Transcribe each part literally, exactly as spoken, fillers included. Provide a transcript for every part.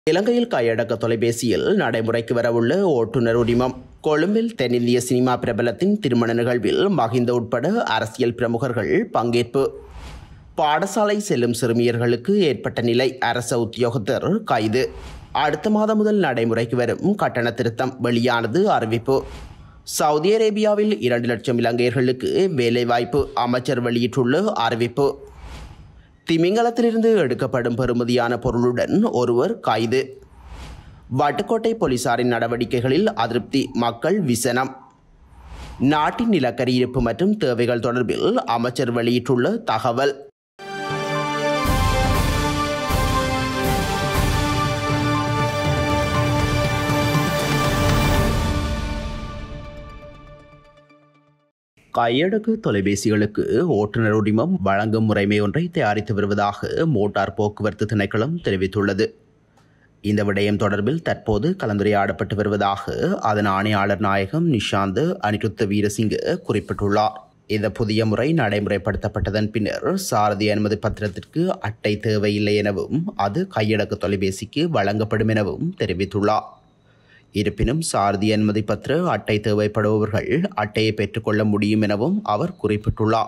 இலங்கையில் கையடக்க தொலைபேசியில் நடைமுறைக்கு வரவுள்ள ஓட்டுநர் உரிமம். கொழும்பில் தென்னிந்திய சினிமா பிரபலத்தின் திருமண நிகழ்வில் மகிந்த உட்பட அரசியல் பிரமுகர்கள் பங்கேற்பு. பாடசாலை செல்லும் சிறுமியர்களுக்கு ஏற்பட்ட நிலை, அரச உத்தியோகத்தர் கைது. அடுத்த மாதம் முதல் நடைமுறைக்கு வரும் கட்டண திருத்தம் வெளியானது அறிவிப்பு. சவுதி அரேபியாவில் இரண்டு லட்சம் இலங்கையர்களுக்கு வேலைவாய்ப்பு, அமைச்சர் வெளியிட்டுள்ள அறிவிப்பு. திமிங்கலத்திலிருந்து எடுக்கப்படும் பெறுமதியான பொருளுடன் ஒருவர் கைது. வட்டுக்கோட்டை போலீசாரின் நடவடிக்கைகளில் அதிருப்தி, மக்கள் விசனம். நாட்டின் நிலக்கரி இருப்பு மற்றும் தேவைகள் தொடர்பில் அமைச்சர் வெளியிட்டுள்ள தகவல். கையடக்கு தொலைபேசிகளுக்கு ஓட்டுநர் உரிமம் வழங்கும் முறைமை ஒன்றை தயாரித்து வருவதாக மோட்டார் போக்குவரத்து திணைக்களம் தெரிவித்துள்ளது. இந்த விடயம் தொடர்பில் தற்போது கலந்துரையாடப்பட்டு வருவதாக அதன் ஆணையாளர் நாயகம் நிஷாந்த் அனிருத்த வீரசிங்க குறிப்பிட்டுள்ளார். இந்த புதிய முறை நடைமுறைப்படுத்தப்பட்டதன் பின்னர் சாரதி அனுமதி பத்திரத்திற்கு அட்டை தேவையில்லை எனவும் அது கையடக்கு தொலைபேசிக்கு வழங்கப்படும் எனவும் தெரிவித்துள்ளார். இருப்பினும் சாரதி அனுமதி பத்திர அட்டை தேவைப்படுபவர்கள் அட்டையை பெற்றுக்கொள்ள முடியும் எனவும் அவர் குறிப்பிட்டுள்ளார்.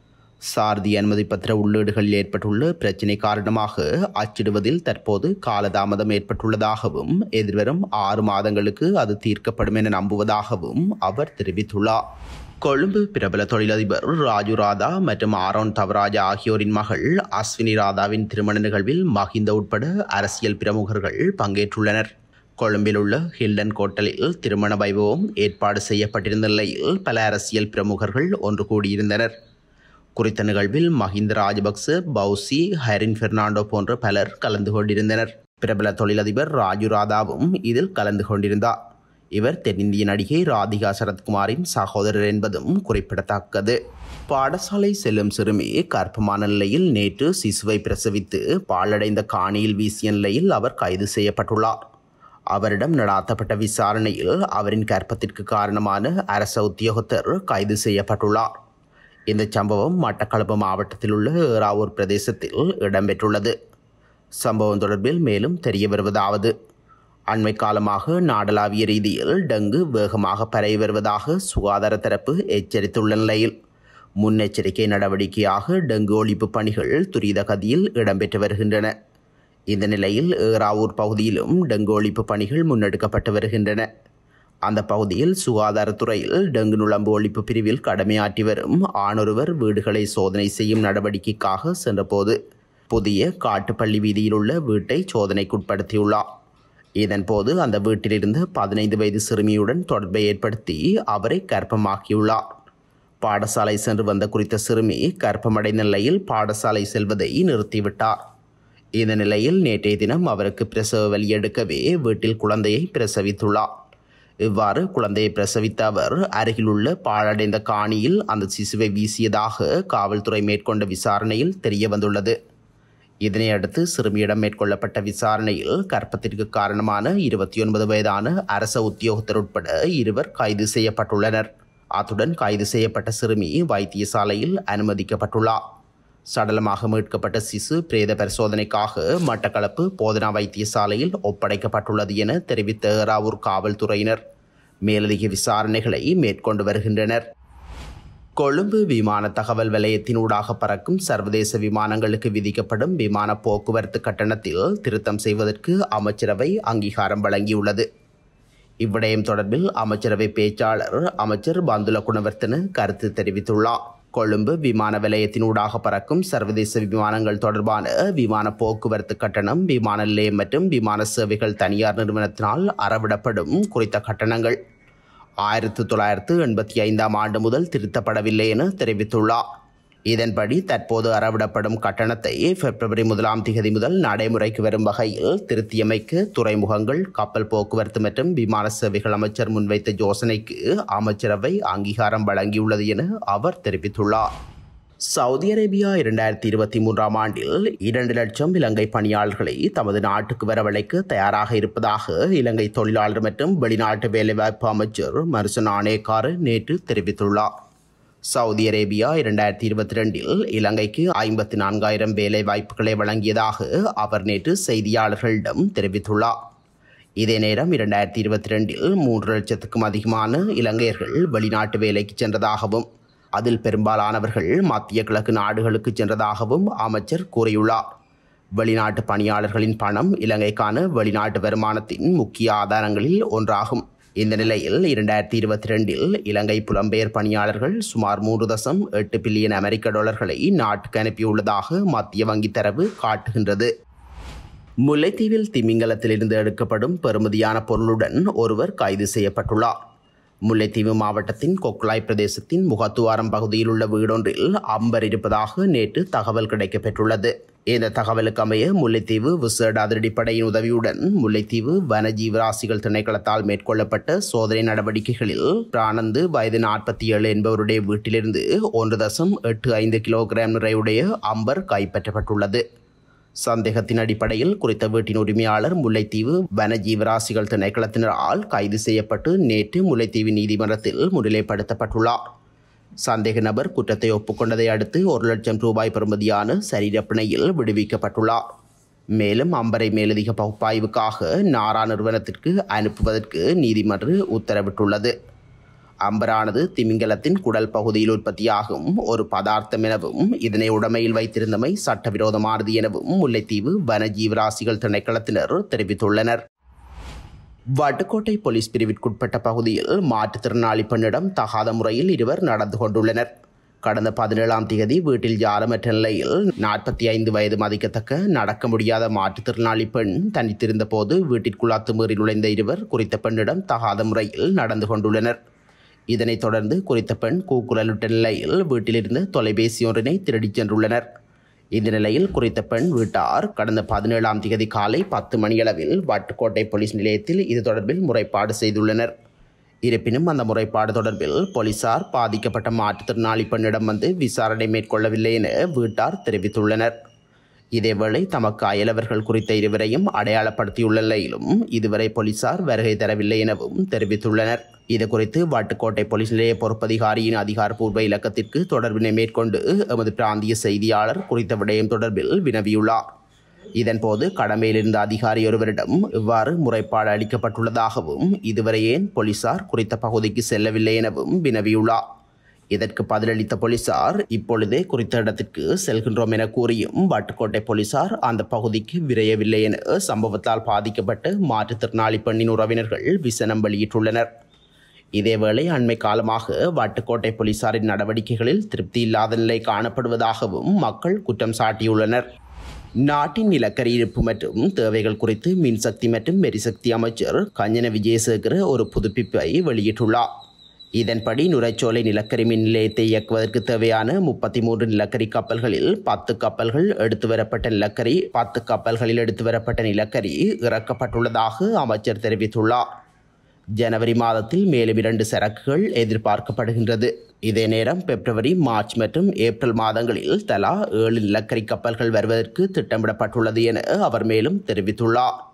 சாரதி அனுமதி பத்திர உள்ளீடுகளில் ஏற்பட்டுள்ள பிரச்சினை காரணமாக அச்சிடுவதில் தற்போது காலதாமதம் ஏற்பட்டுள்ளதாகவும் எதிர்வரும் ஆறு மாதங்களுக்கு அது தீர்க்கப்படும் என நம்புவதாகவும் அவர் தெரிவித்துள்ளார். கொழும்பு பிரபல தொழிலதிபர் ராஜு ராதா மற்றும் ஆரோன் தவராஜா ஆகியோரின் மகள் அஸ்வினி ராதாவின் திருமண நிகழ்வில் மகிந்த உட்பட அரசியல் பிரமுகர்கள் பங்கேற்றுள்ளனர். கொழும்பில் உள்ள ஹில்டன் கோட்டலில் திருமண வைபவம் ஏற்பாடு செய்யப்பட்டிருந்த நிலையில் பல அரசியல் பிரமுகர்கள் ஒன்று கூடியிருந்தனர். குறித்த நிகழ்வில் மஹிந்த ராஜபக்ச, பௌசி, ஹரின் பெர்னாண்டோ போன்ற பலர் கலந்து கொண்டிருந்தனர். பிரபல தொழிலதிபர் ராஜு ராதாவும் இதில் கலந்து கொண்டிருந்தார். இவர் தென்னிந்திய நடிகை ராதிகா சரத்குமாரின் சகோதரர் என்பதும் குறிப்பிடத்தக்கது. பாடசாலை செல்லும் சிறுமி கர்ப்பமான நிலையில் நேற்று சிசுவை பிரசவித்து பாலடைந்த காணியில் வீசிய நிலையில் அவர் கைது செய்யப்பட்டுள்ளார். அவரிடம் நடாத்தப்பட்ட விசாரணையில் அவரின் கர்ப்பத்திற்கு காரணமான அரச உத்தியோகத்தர் கைது செய்யப்பட்டுள்ளார். இந்த சம்பவம் மட்டக்களப்பு மாவட்டத்தில் உள்ள ஏறாவூர் பிரதேசத்தில் இடம்பெற்றுள்ளது. சம்பவம் தொடர்பில் மேலும் தெரிய வருவதாவது: அண்மை காலமாக நாடளாவிய ரீதியில் டெங்கு வேகமாக பரவி வருவதாக சுகாதார தரப்பு எச்சரித்துள்ள நிலையில் முன்னெச்சரிக்கை நடவடிக்கையாக டெங்கு ஒழிப்பு பணிகள் துரித கதியில் இடம்பெற்று வருகின்றன. இந்த நிலையில் ஏறாவூர் பகுதியிலும் டெங்கு ஒழிப்பு பணிகள் முன்னெடுக்கப்பட்டு வருகின்றன. அந்த பகுதியில் சுகாதாரத்துறையில் டெங்கு நுளம்பு ஒழிப்பு பிரிவில் கடமையாற்றி வரும் ஆணொருவர் வீடுகளை சோதனை செய்யும் நடவடிக்கைக்காக சென்றபோது புதிய காட்டுப்பள்ளி வீதியில் உள்ள வீட்டை சோதனைக்குட்படுத்தியுள்ளார். இதன்போது அந்த வீட்டிலிருந்து பதினைந்து வயது சிறுமியுடன் தொடர்பை ஏற்படுத்தி அவரை கர்ப்பமாக்கியுள்ளார். பாடசாலை சென்று வந்த குறித்த சிறுமி கர்ப்பமடைந்த நிலையில் பாடசாலை செல்வதை நிறுத்திவிட்டார். இந்த நிலையில் நேற்றைய தினம் அவருக்கு பிரசவ வலி எடுக்கவே வீட்டில் குழந்தையை பிரசவித்துள்ளார். இவ்வாறு குழந்தையை பிரசவித்த அவர் அருகிலுள்ள பாழடைந்த காணியில் அந்த சிசுவை வீசியதாக காவல்துறை மேற்கொண்ட விசாரணையில் தெரிய வந்துள்ளது. இதனையடுத்து சிறுமியிடம் மேற்கொள்ளப்பட்ட விசாரணையில் கர்ப்பத்திற்கு காரணமான இருபத்தி ஒன்பது வயதான அரச உத்தியோகத்தர் உட்பட இருவர் கைது செய்யப்பட்டுள்ளனர். அத்துடன் கைது செய்யப்பட்ட சிறுமி வைத்தியசாலையில் அனுமதிக்கப்பட்டுள்ளார். சடலமாக மீட்கப்பட்ட சிசு பிரேத பரிசோதனைக்காக மட்டக்களப்பு போதனா வைத்தியசாலையில் ஒப்படைக்கப்பட்டுள்ளது என தெரிவித்த ஏறாவூர் காவல்துறையினர் மேலதிக விசாரணைகளை மேற்கொண்டு வருகின்றனர். கொழும்பு விமான தகவல் வலயத்தினூடாக பறக்கும் சர்வதேச விமானங்களுக்கு விதிக்கப்படும் விமான போக்குவரத்து கட்டணத்தில் திருத்தம் செய்வதற்கு அமைச்சரவை அங்கீகாரம் வழங்கியுள்ளது. இவ்விடயம் தொடர்பில் அமைச்சரவை பேச்சாளர் அமைச்சர் பந்துல குணவர்த்தன கருத்து தெரிவித்துள்ளார். கொழும்பு விமான வலயத்தினூடாக பறக்கும் சர்வதேச விமானங்கள் தொடர்பான விமான போக்குவரத்து கட்டணம் விமான நிலையம் மற்றும் விமான சேவைகள் தனியார் நிறுவனத்தினால் அறவிடப்படும் குறித்த கட்டணங்கள் ஆயிரத்தி தொள்ளாயிரத்து எண்பத்தி ஐந்தாம் ஆண்டு முதல் திருத்தப்படவில்லை என தெரிவித்துள்ளார். இதன்படி தற்போது அறவிடப்படும் கட்டணத்தை பிப்ரவரி முதலாம் திகதி முதல் நடைமுறைக்கு வரும் வகையில் திருத்தியமைக்க துறைமுகங்கள், கப்பல் போக்குவரத்து மற்றும் விமான சேவைகள் அமைச்சர் முன்வைத்த யோசனைக்கு அமைச்சரவை அங்கீகாரம் வழங்கியுள்ளது என அவர் தெரிவித்துள்ளார். சவுதி அரேபியா இரண்டாயிரத்தி இருபத்தி மூன்றாம் ஆண்டில் இரண்டு லட்சம் இலங்கை பணியாளர்களை தமது நாட்டுக்கு வரவழைக்க தயாராக இருப்பதாக இலங்கை தொழிலாளர் மற்றும் வெளிநாட்டு வேலைவாய்ப்பு அமைச்சர் மருசன் ஆனேக்கார் நேற்று தெரிவித்துள்ளார். சவுதி அரேபியா இரண்டாயிரத்தி இருபத்தி ரெண்டில் இலங்கைக்கு ஐம்பத்தி நான்காயிரம் வேலை வாய்ப்புகளை வழங்கியதாக அவர் நேற்று செய்தியாளர்களிடம் தெரிவித்துள்ளார். இதே நேரம் இரண்டாயிரத்தி இருபத்தி ரெண்டில் மூன்று லட்சத்துக்கும் அதிகமான இலங்கையர்கள் வெளிநாட்டு வேலைக்கு சென்றதாகவும் அதில் பெரும்பாலானவர்கள் மத்திய கிழக்கு நாடுகளுக்கு சென்றதாகவும் அமைச்சர் கூறியுள்ளார். வெளிநாட்டு பணியாளர்களின் பணம் இலங்கைக்கான வெளிநாட்டு வருமானத்தின் முக்கிய ஆதாரங்களில் ஒன்றாகும். இந்த நிலையில் இரண்டாயிரத்தி இருபத்தி ரெண்டில் இலங்கை புலம்பெயர் பணியாளர்கள் சுமார் மூன்று தசம் எட்டு பில்லியன் அமெரிக்க டாலர்களை நாட்டுக்கு அனுப்பியுள்ளதாக மத்திய வங்கி தரவு காட்டுகின்றது. முல்லைத்தீவில் திமிங்கலத்திலிருந்து எடுக்கப்படும் பெறுமதியான பொருளுடன் ஒருவர் கைது செய்யப்பட்டுள்ளார். முல்லைத்தீவு மாவட்டத்தின் கொக்குலாய் பிரதேசத்தின் முகத்துவாரம் பகுதியில் உள்ள வீடொன்றில் அம்பர் இருப்பதாக நேற்று தகவல் கிடைக்கப்பெற்றுள்ளது. இந்த தகவலுக்கு அமைய முல்லைத்தீவு விசேட அதிரடிப்படையின் உதவியுடன் முல்லைத்தீவு வனஜீவராசிகள் திணைக்களத்தால் மேற்கொள்ளப்பட்ட சோதனை நடவடிக்கைகளில் பிரானந்து வயது நாற்பத்தி ஏழு என்பவருடைய வீட்டிலிருந்து ஒன்று தசம் எட்டு ஐந்து கிலோகிராம் நிறையுடைய அம்பர் கைப்பற்றப்பட்டுள்ளது. சந்தேகத்தின் அடிப்படையில் குறித்த வீட்டின் உரிமையாளர் முல்லைத்தீவு வனஜீவராசிகள் திணைக்களத்தினரால் கைது செய்யப்பட்டு நேற்று முல்லைத்தீவு நீதிமன்றத்தில் முன்னிலைப்படுத்தப்பட்டுள்ளார். சந்தேக நபர் குற்றத்தை ஒப்புக்கொண்டதை அடுத்து ஒரு லட்சம் ரூபாய் பெறுமதியான சரீர பிணையில் விடுவிக்கப்பட்டுள்ளார். மேலும் அம்பரை மேலதிக பகுப்பாய்வுக்காக நாரா நிறுவனத்திற்கு அனுப்புவதற்கு நீதிமன்றம் உத்தரவிட்டுள்ளது. அம்பரானது திமிங்கலத்தின் குடல் பகுதியில் உற்பத்தியாகும் ஒரு பதார்த்தம் எனவும் இதனை உடைமையில் வைத்திருந்தமை சட்டவிரோதமானது எனவும் முல்லைத்தீவு வனஜீவராசிகள் திணைக்களத்தினர் தெரிவித்துள்ளனர். வட்டுக்கோட்டை போலீஸ் பிரிவிற்குட்பட்ட பகுதியில் மாற்றுத்திறனாளி பெண்ணிடம் தகாத முறையில் இருவர் நடந்து கொண்டுள்ளனர். கடந்த பதினேழாம் தேதி வீட்டில் யாரமற்ற நிலையில் நாற்பத்தி ஐந்து வயது மதிக்கத்தக்க நடக்க முடியாத மாற்றுத்திறனாளி பெண் தனித்திருந்த போது வீட்டிற்குள் அத்துமீறி நுழைந்த இருவர் குறித்த பெண்ணிடம் தகாத முறையில் நடந்து கொண்டுள்ளனர். இதனைத் தொடர்ந்து குறித்த பெண் கூக்குரலிட்ட நிலையில் வீட்டிலிருந்து தொலைபேசி ஒன்றினை திருடிச் சென்றுள்ளனர். இந்த நிலையில் குறித்த பெண் வீட்டார் கடந்த பதினேழாம் தேதி காலை பத்து மணியளவில் வட்டுக்கோட்டை போலீஸ் நிலையத்தில் இது தொடர்பில் முறைப்பாடு செய்துள்ளனர். இருப்பினும் அந்த முறைப்பாடு தொடர்பில் போலீசார் பாதிக்கப்பட்ட மாற்றுத்திறனாளி பெண்ணிடம் வந்து விசாரணை மேற்கொள்ளவில்லை என வீட்டார் தெரிவித்துள்ளனர். இதேவேளை தமக்கு அயலவர்கள் குறித்த இருவரையும் அடையாளப்படுத்தியுள்ள நிலையிலும் இதுவரை போலீசார் வருகை தரவில்லை எனவும் தெரிவித்துள்ளனர். இதுகுறித்து வட்டுக்கோட்டை போலீஸ் நிலைய பொறுப்பதிகாரியின் அதிகாரப்பூர்வ இலக்கத்திற்கு தொடர்பினை மேற்கொண்டு எமது பிராந்திய செய்தியாளர் குறித்த விடயம் தொடர்பில் வினவியுள்ளார். இதன்போது கடமையில் இருந்த அதிகாரி ஒருவரிடம் இவ்வாறு முறைப்பாடு அளிக்கப்பட்டுள்ளதாகவும் இதுவரை ஏன் போலீசார் குறித்த பகுதிக்கு செல்லவில்லை எனவும் வினவியுள்ளார். இதற்கு பதிலளித்த போலீசார் இப்பொழுதே குறித்த இடத்திற்கு செல்கின்றோம் என கூறியும் வட்டுக்கோட்டை போலீசார் அந்த பகுதிக்கு விரையவில்லை என சம்பவத்தால் பாதிக்கப்பட்ட மாற்றுத்திறனாளி பெண்ணின் உறவினர்கள் விசனம் வெளியிட்டுள்ளனர். இதேவேளை அண்மை காலமாக வட்டுக்கோட்டை போலீசாரின் நடவடிக்கைகளில் திருப்தி இல்லாத நிலை காணப்படுவதாகவும் மக்கள் குற்றம் சாட்டியுள்ளனர். நாட்டின் நிலக்கரி இருப்பு மற்றும் தேவைகள் குறித்து மின்சக்தி மற்றும் எரிசக்தி அமைச்சர் கஞ்சன விஜயசேகர ஒரு புதுப்பிப்பை வெளியிட்டுள்ளார். இதன்படி நுரைச்சோலை நிலக்கரி மின் நிலையத்தை இயக்குவதற்கு தேவையான முப்பத்தி மூன்று நிலக்கரி கப்பல்களில் பத்து கப்பல்கள் எடுத்து வரப்பட்ட நிலக்கரி பத்து கப்பல்களில் எடுத்து வரப்பட்ட நிலக்கரி இறக்கப்பட்டுள்ளதாக அமைச்சர் தெரிவித்துள்ளார். ஜனவரி மாதத்தில் மேலும் இரண்டு சரக்குகள் எதிர்பார்க்கப்படுகின்றது. இதே நேரம் பிப்ரவரி, மார்ச் மற்றும் ஏப்ரல் மாதங்களில் தலா ஏழு நிலக்கரி கப்பல்கள் வருவதற்கு திட்டமிடப்பட்டுள்ளது என அவர் மேலும் தெரிவித்துள்ளார்.